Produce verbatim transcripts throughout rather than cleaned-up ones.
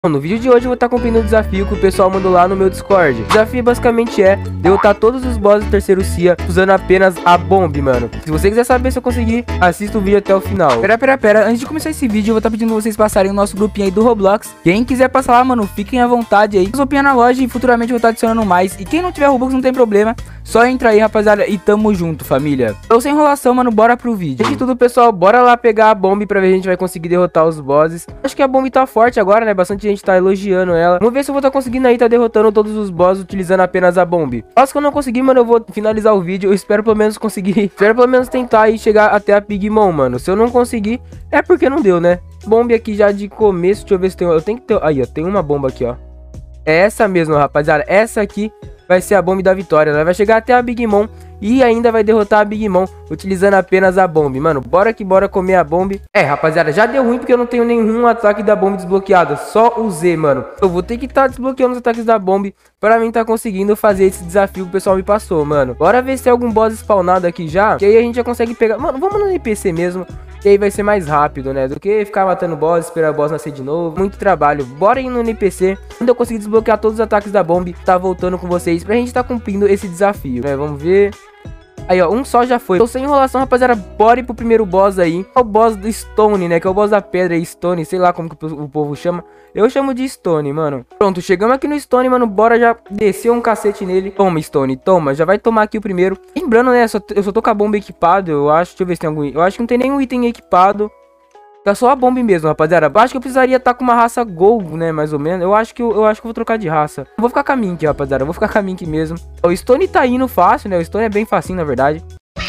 No vídeo de hoje eu vou estar cumprindo o desafio que o pessoal mandou lá no meu Discord. O desafio basicamente é derrotar todos os bosses do terceiro C I A usando apenas a bomb, mano. Se você quiser saber se eu conseguir, assista o vídeo até o final. Pera, pera, pera, antes de começar esse vídeo eu vou estar pedindo vocês passarem o nosso grupinho aí do Roblox. Quem quiser passar lá, mano, fiquem à vontade aí. Roupinha na loja e futuramente eu vou estar adicionando mais. E quem não tiver Robux não tem problema, só entra aí, rapaziada, e tamo junto, família. Então sem enrolação, mano, bora pro vídeo. Antes de tudo, pessoal, bora lá pegar a bomb pra ver se a gente vai conseguir derrotar os bosses. Acho que a bomb tá forte agora, né? Bastante gente tá elogiando ela. Vamos ver se eu vou estar tá conseguindo aí, tá derrotando todos os bosses utilizando apenas a bomb. Caso que eu não conseguir, mano, eu vou finalizar o vídeo. Eu espero pelo menos conseguir. Espero pelo menos tentar aí chegar até a Pigmon, mano. Se eu não conseguir, é porque não deu, né? Bomba aqui já de começo. Deixa eu ver se tem. Eu tenho que ter. Aí, ó. Tem uma bomba aqui, ó. É essa mesmo, rapaziada. Essa aqui vai ser a bomba da vitória. Ela vai chegar até a Pigmon e ainda vai derrotar a Pigmon utilizando apenas a bomba. Mano, bora que bora comer a bomba. É, rapaziada, já deu ruim porque eu não tenho nenhum ataque da bomba desbloqueado. Só o Z, mano. Eu vou ter que estar tá desbloqueando os ataques da bomba para mim estar tá conseguindo fazer esse desafio que o pessoal me passou, mano. Bora ver se tem algum boss spawnado aqui já, que aí a gente já consegue pegar. Mano, vamos no N P C mesmo, que aí vai ser mais rápido, né? Do que ficar matando boss, esperar o boss nascer de novo. Muito trabalho. Bora ir no N P C. Quando eu conseguir desbloquear todos os ataques da bomba, tá voltando com vocês pra gente tá cumprindo esse desafio, né? Vamos ver. Aí, ó, um só já foi. Tô sem enrolação, rapaziada. Bora ir pro primeiro boss aí. É o boss do Stone, né? Que é o boss da pedra aí, Stone. Sei lá como que o povo chama. Eu chamo de Stone, mano. Pronto, chegamos aqui no Stone, mano. Bora já descer um cacete nele. Toma, Stone, toma. Já vai tomar aqui o primeiro. Lembrando, né? Só, eu só tô com a bomba equipada, eu acho. Deixa eu ver se tem algum... Eu acho que não tem nenhum item equipado. Tá só a bomba mesmo, rapaziada. Acho que eu precisaria estar tá com uma raça Gold, né? Mais ou menos. Eu acho que eu, eu acho que eu vou trocar de raça. Vou ficar com a Mink, rapaziada. Vou ficar com a Mink mesmo. O Stone tá indo fácil, né? O Stone é bem facinho, na verdade.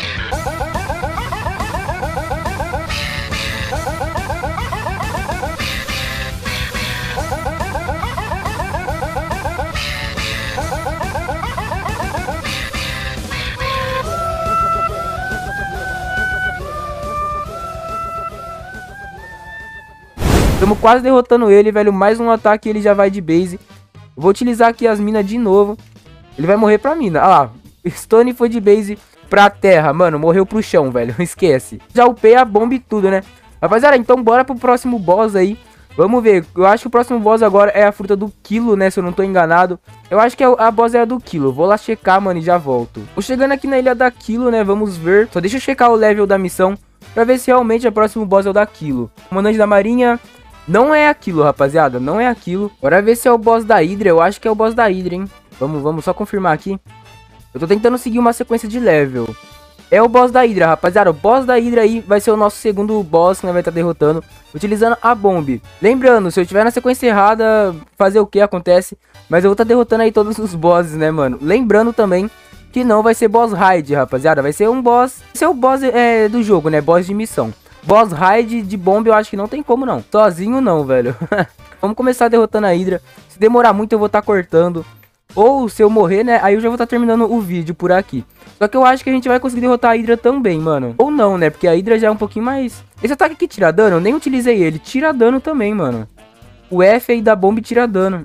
Estamos quase derrotando ele, velho. Mais um ataque e ele já vai de base. Vou utilizar aqui as minas de novo. Ele vai morrer pra mina. Ah lá. Stone foi de base pra terra. Mano, morreu pro chão, velho. Esquece. Já upei a bomba e tudo, né? Rapaziada, então bora pro próximo boss aí. Vamos ver. Eu acho que o próximo boss agora é a fruta do quilo, né? Se eu não tô enganado. Eu acho que a boss é a do quilo. Vou lá checar, mano, e já volto. Vou chegando aqui na ilha da quilo, né? Vamos ver. Só deixa eu checar o level da missão pra ver se realmente o próximo boss é o da quilo. Comandante da marinha... Não é aquilo, rapaziada, não é aquilo. Bora ver se é o boss da Hydra. Eu acho que é o boss da Hydra, hein. Vamos, vamos só confirmar aqui. Eu tô tentando seguir uma sequência de level. É o boss da Hydra, rapaziada. O boss da Hydra aí vai ser o nosso segundo boss que nós vai estar derrotando utilizando a bomb. Lembrando, se eu tiver na sequência errada, fazer o que acontece. Mas eu vou estar derrotando aí todos os bosses, né, mano. Lembrando também que não vai ser boss raid, rapaziada. Vai ser um boss... Vai ser o boss é, do jogo, né, boss de missão. Boss raid de bomba eu acho que não tem como não. Sozinho não, velho. Vamos começar derrotando a Hydra. Se demorar muito eu vou estar tá cortando. Ou se eu morrer, né, aí eu já vou estar tá terminando o vídeo por aqui. Só que eu acho que a gente vai conseguir derrotar a Hydra também, mano. Ou não, né, porque a Hydra já é um pouquinho mais... Esse ataque aqui tira dano, eu nem utilizei ele. Tira dano também, mano. O F aí da bomba tira dano.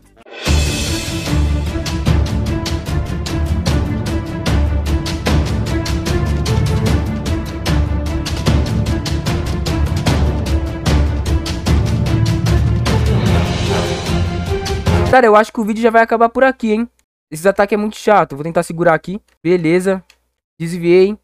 Cara, eu acho que o vídeo já vai acabar por aqui, hein. Esses ataques é muito chato. Vou tentar segurar aqui. Beleza. Desviei.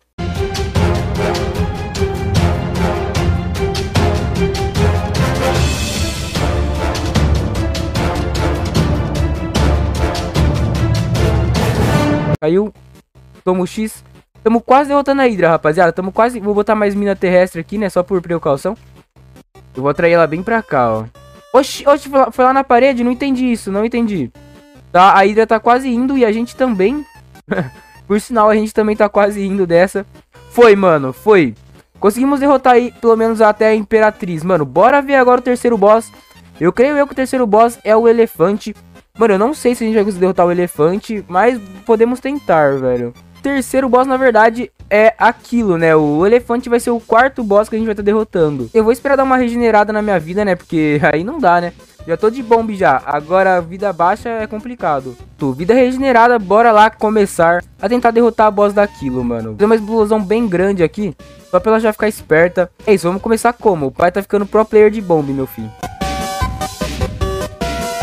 Caiu. Tomo X. Tamo quase derrotando a Hydra, rapaziada. Tamo quase... Vou botar mais mina terrestre aqui, né. Só por precaução. Eu vou atrair ela bem pra cá, ó. Oxi, oxi, foi lá na parede? Não entendi isso, não entendi. Tá, a Hydra tá quase indo e a gente também. Por sinal, a gente também tá quase indo dessa. Foi, mano, foi. Conseguimos derrotar aí, pelo menos até a Imperatriz. Mano, bora ver agora o terceiro boss. Eu creio eu que o terceiro boss é o elefante. Mano, eu não sei se a gente vai conseguir derrotar o elefante, mas podemos tentar, velho. O terceiro boss, na verdade, é aquilo, né? O elefante vai ser o quarto boss que a gente vai estar derrotando. Eu vou esperar dar uma regenerada na minha vida, né? Porque aí não dá, né? Já tô de bomb já. Agora, vida baixa é complicado. Tô, vida regenerada, bora lá começar a tentar derrotar a boss daquilo, mano. Tem uma explosão bem grande aqui, só pra ela já ficar esperta. É isso, vamos começar como? O pai tá ficando pro player de bomb, meu filho.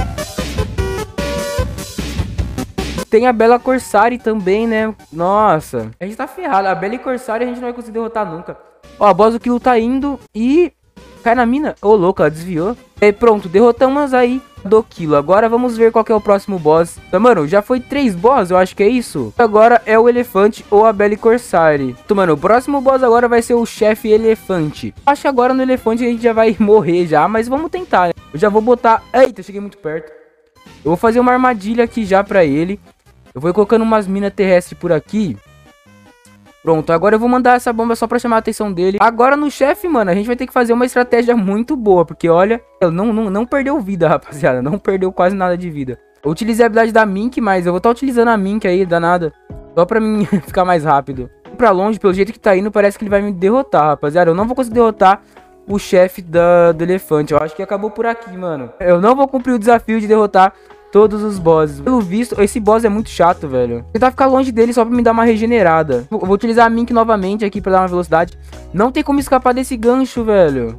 tem a Bela Corsari também, né? Nossa, a gente tá ferrado. A Bela Corsari a gente não vai conseguir derrotar nunca. Ó, a boss do Kilo tá indo e cai na mina. Ô, louco, ela desviou. E pronto, derrotamos aí do Kilo. Agora vamos ver qual que é o próximo boss. Então, mano, já foi três boss, eu acho que é isso. Agora é o Elefante ou a Bela Corsari. Então, mano, o próximo boss agora vai ser o chefe Elefante. Acho que agora no Elefante a gente já vai morrer já, mas vamos tentar, né? Eu já vou botar... Eita, cheguei muito perto. Eu vou fazer uma armadilha aqui já pra ele. Eu vou ir colocando umas minas terrestres por aqui. Pronto, agora eu vou mandar essa bomba só pra chamar a atenção dele. Agora no chefe, mano, a gente vai ter que fazer uma estratégia muito boa. Porque, olha, eu não, não, não perdeu vida, rapaziada. Não perdeu quase nada de vida. Eu utilizei a habilidade da Mink, mas eu vou estar utilizando a Mink aí, danada. Só pra mim ficar mais rápido. Pra longe, pelo jeito que tá indo, parece que ele vai me derrotar, rapaziada. Eu não vou conseguir derrotar o chefe da, do Elefante. Eu acho que acabou por aqui, mano. Eu não vou cumprir o desafio de derrotar todos os bosses. Pelo visto, esse boss é muito chato, velho. Vou tentar ficar longe dele só pra me dar uma regenerada. Eu vou utilizar a Mink novamente aqui pra dar uma velocidade. Não tem como escapar desse gancho, velho.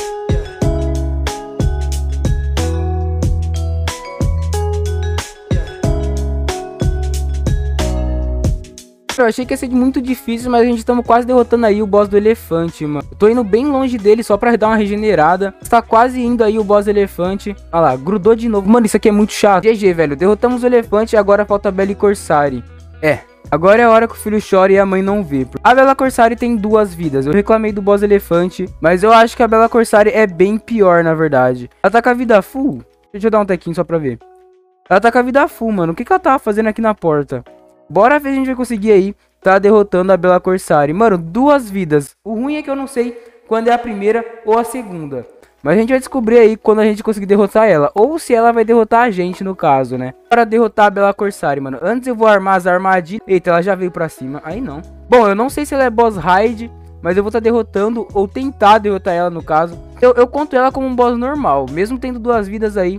Eu achei que ia ser muito difícil, mas a gente estamos quase derrotando aí o boss do Elefante, mano. Eu tô indo bem longe dele só pra dar uma regenerada. Está quase indo aí o boss do Elefante. Olha lá, grudou de novo. Mano, isso aqui é muito chato. G G, velho. Derrotamos o Elefante e agora falta a Bela Corsari. É, agora é a hora que o filho chora e a mãe não vê. A Bela Corsari tem duas vidas. Eu reclamei do boss Elefante, mas eu acho que a Bela Corsari é bem pior, na verdade. Ela tá com a vida full? Deixa eu dar um tequinho só pra ver. Ela tá com a vida full, mano. O que que ela tava fazendo aqui na porta? Bora ver se a gente vai conseguir aí tá derrotando a Bela Corsari. Mano, duas vidas. O ruim é que eu não sei quando é a primeira ou a segunda. Mas a gente vai descobrir aí quando a gente conseguir derrotar ela. Ou se ela vai derrotar a gente, no caso, né? Para derrotar a Bela Corsari, mano. Antes eu vou armar as armadilhas. Eita, ela já veio pra cima. Aí não. Bom, eu não sei se ela é boss raid, mas eu vou estar tá derrotando, ou tentar derrotar ela, no caso. Eu, eu conto ela como um boss normal, mesmo tendo duas vidas aí.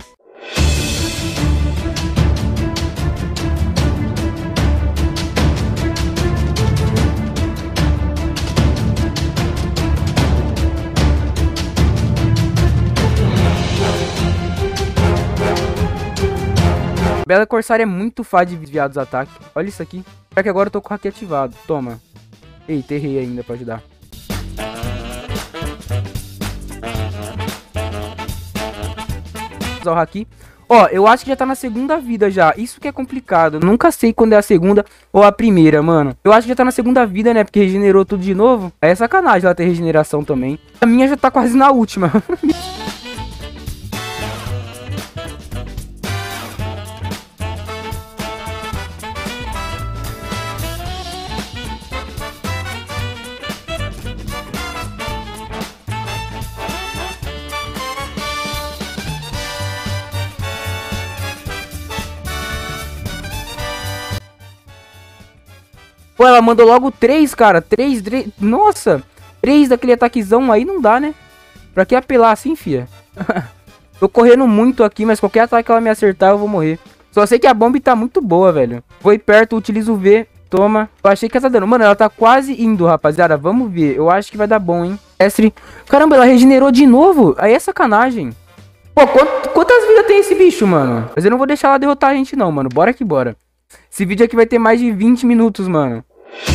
Bela Corsari é muito fácil de desviar dos ataques. Olha isso aqui. Será que agora eu tô com o hack ativado? Toma. Eita, errei ainda pra ajudar. Vou usar o hack. Ó, eu acho que já tá na segunda vida já. Isso que é complicado. Eu nunca sei quando é a segunda ou a primeira, mano. Eu acho que já tá na segunda vida, né? Porque regenerou tudo de novo. Aí é sacanagem ela ter regeneração também. A minha já tá quase na última. Pô, ela mandou logo três, cara. Três, três. Nossa. Três daquele ataquezão aí não dá, né? Pra que apelar assim, fia? Tô correndo muito aqui, mas qualquer ataque que ela me acertar, eu vou morrer. Só sei que a bomba tá muito boa, velho. Vou ir perto, utilizo o V. Toma. Eu achei que ela tá dando. Mano, ela tá quase indo, rapaziada. Vamos ver. Eu acho que vai dar bom, hein? Estre. Caramba, ela regenerou de novo. Aí é sacanagem. Pô, quant quantas vidas tem esse bicho, mano? Mas eu não vou deixar ela derrotar a gente, não, mano. Bora que bora. Esse vídeo aqui vai ter mais de vinte minutos, mano.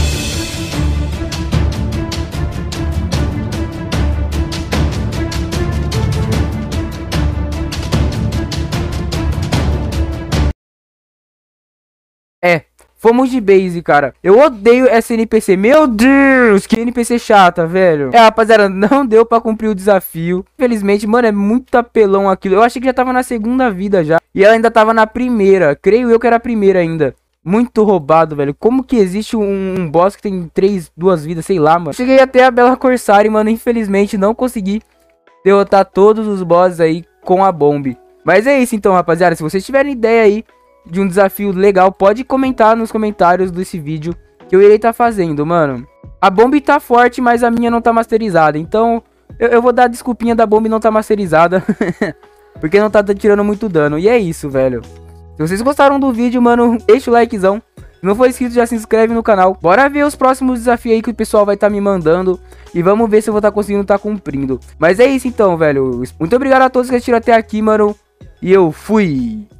É, fomos de base, cara. Eu odeio essa N P C. Meu Deus, que N P C chata, velho. É, rapaziada, não deu pra cumprir o desafio. Infelizmente, mano, é muito apelão aquilo. Eu achei que já tava na segunda vida já. E ela ainda tava na primeira. Creio eu que era a primeira ainda. Muito roubado, velho. Como que existe um, um boss que tem três, duas vidas, sei lá, mano. Cheguei até a Bela Corsari, mano. Infelizmente, não consegui derrotar todos os bosses aí com a bomba. Mas é isso então, rapaziada. Se vocês tiverem ideia aí de um desafio legal, pode comentar nos comentários desse vídeo que eu irei estar tá fazendo, mano. A bomba tá forte, mas a minha não tá masterizada. Então, eu, eu vou dar a desculpinha da bomba não tá masterizada. Porque não tá tirando muito dano. E é isso, velho. Se vocês gostaram do vídeo, mano, deixa o likezão. Se não for inscrito, já se inscreve no canal. Bora ver os próximos desafios aí que o pessoal vai estar tá me mandando. E vamos ver se eu vou estar tá conseguindo estar tá cumprindo. Mas é isso então, velho. Muito obrigado a todos que assistiram até aqui, mano. E eu fui.